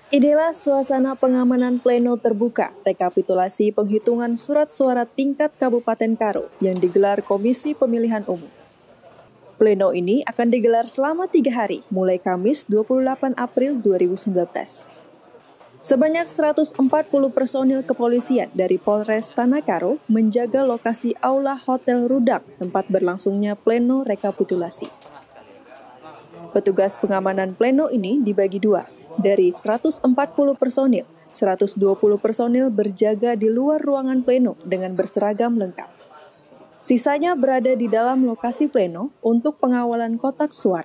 Inilah suasana pengamanan pleno terbuka rekapitulasi penghitungan surat suara tingkat Kabupaten Karo yang digelar Komisi Pemilihan Umum. Pleno ini akan digelar selama 3 hari, mulai Kamis 28 April 2019. Sebanyak 140 personil kepolisian dari Polres Tanah Karo menjaga lokasi Aula Hotel Rudak tempat berlangsungnya pleno rekapitulasi. Petugas pengamanan pleno ini dibagi dua. Dari 140 personil, 120 personil berjaga di luar ruangan pleno dengan berseragam lengkap. Sisanya berada di dalam lokasi pleno untuk pengawalan kotak suara.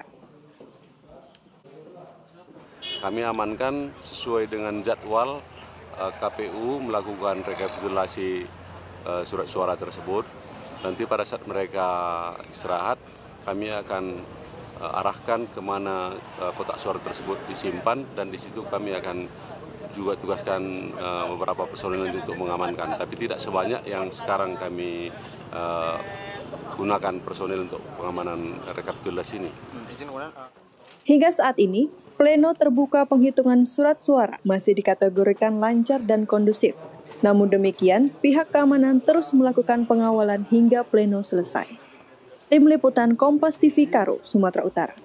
Kami amankan sesuai dengan jadwal KPU melakukan rekapitulasi surat suara tersebut. Nanti pada saat mereka istirahat, kami akan arahkan kemana kotak suara tersebut disimpan, dan di situ kami akan juga tugaskan beberapa personil untuk mengamankan, tapi tidak sebanyak yang sekarang kami gunakan personil untuk pengamanan rekapitulasi ini. Hingga saat ini, pleno terbuka penghitungan surat suara masih dikategorikan lancar dan kondusif. Namun demikian, pihak keamanan terus melakukan pengawalan hingga pleno selesai. Tim Liputan Kompas TV Karo, Sumatera Utara.